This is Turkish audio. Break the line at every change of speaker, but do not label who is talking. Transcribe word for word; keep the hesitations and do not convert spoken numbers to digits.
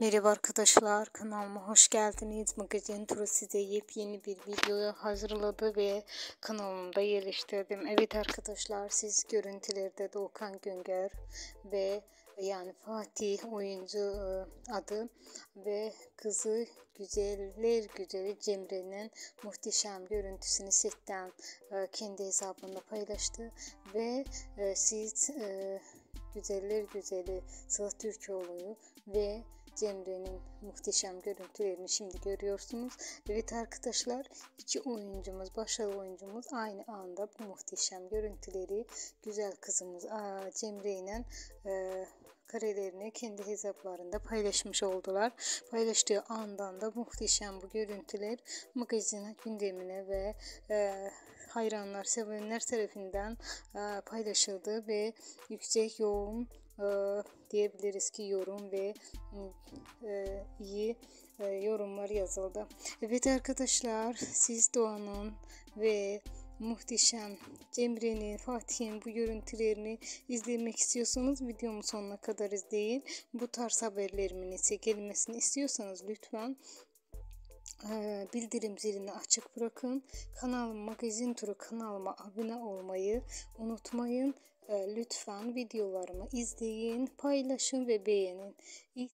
Merhaba arkadaşlar, kanalıma hoş geldiniz. Magazin Turu size yepyeni bir videoyu hazırladı ve kanalımda yerleştirdim. Evet arkadaşlar, siz görüntülerde Doğukan Güngör ve yani Fatih oyuncu adı ve kızı güzeller güzeli Cemre'nin muhteşem görüntüsünü setten kendi hesabında paylaştı ve siz güzeller güzeli Sıla Türkoğlu'yu ve Cemre'nin muhteşem görüntülerini şimdi görüyorsunuz. Evet arkadaşlar, iki oyuncumuz, başarılı oyuncumuz aynı anda bu muhteşem görüntüleri güzel kızımız Cemre ile e, karelerini kendi hesaplarında paylaşmış oldular. Paylaştığı andan da muhteşem bu görüntüler magazin gündemine ve e, hayranlar, sevenler tarafından e, paylaşıldı ve yüksek yoğun e, diyebiliriz ki yorum ve e, iyi e, yorumlar yazıldı. Evet arkadaşlar, siz Doğan'ın ve muhteşem Cemre'nin, Fatih'in bu görüntülerini izlemek istiyorsanız videomu sonuna kadar izleyin. Bu tarz haberlerimin ise gelmesini istiyorsanız lütfen bildirim zilini açık bırakın. Kanalım Magazin Turu kanalıma abone olmayı unutmayın. Lütfen videolarımı izleyin, paylaşın ve beğenin.